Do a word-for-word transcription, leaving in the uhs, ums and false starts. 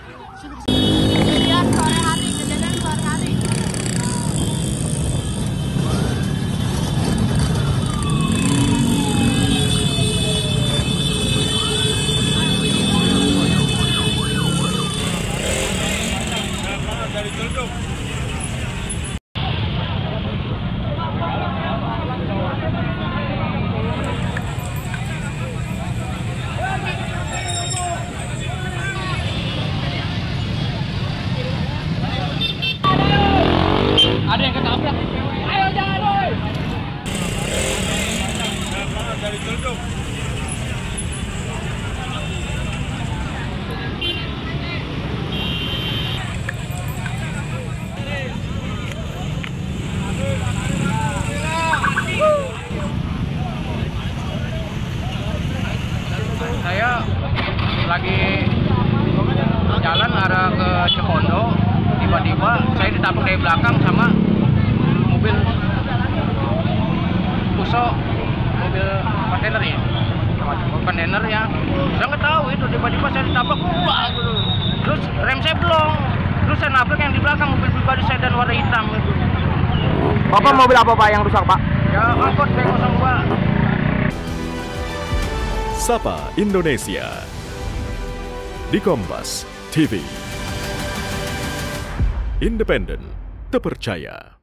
Kejadian sore hari, kejadian sore hari. Ada yang ketabrak. Ayo jangan, woi. Dari Celduk. Saya lagi jalan arah ke Cipondo, tiba-tiba saya ditabrak dari belakang sama mobil Fuso, mobil kontainer ya, kontainer ya. Saya nggak tahu itu, tiba-tiba saya ditabrak, wah gitu. Terus rem saya belum, terus saya nabrak yang di belakang mobil pribadi saya dan warna hitam itu. Bapak Ya. mobil apa Pak yang rusak Pak? Ya angkot B nol dua. Sapa Indonesia di Kompas T V. Independen, terpercaya.